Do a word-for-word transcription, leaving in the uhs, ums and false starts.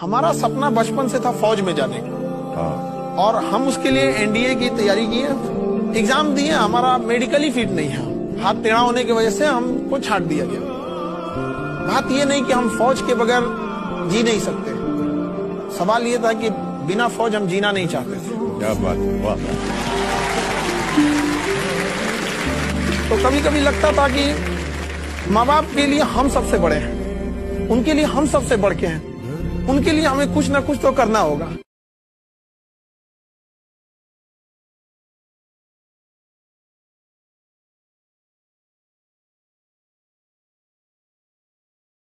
हमारा सपना बचपन से था फौज में जाने का और हम उसके लिए एनडीए की तैयारी की है, एग्जाम दिए। हमारा मेडिकली फिट नहीं है, हाथ टेढ़ा होने की वजह से हमको छांट दिया गया। बात ये नहीं कि हम फौज के बगैर जी नहीं सकते, सवाल ये था कि बिना फौज हम जीना नहीं चाहते थे। क्या बात, वाह। तो कभी कभी लगता था कि माँ बाप के लिए हम सबसे बड़े हैं, उनके लिए हम सबसे बढ़ के हैं, उनके लिए हमें कुछ ना कुछ तो करना होगा।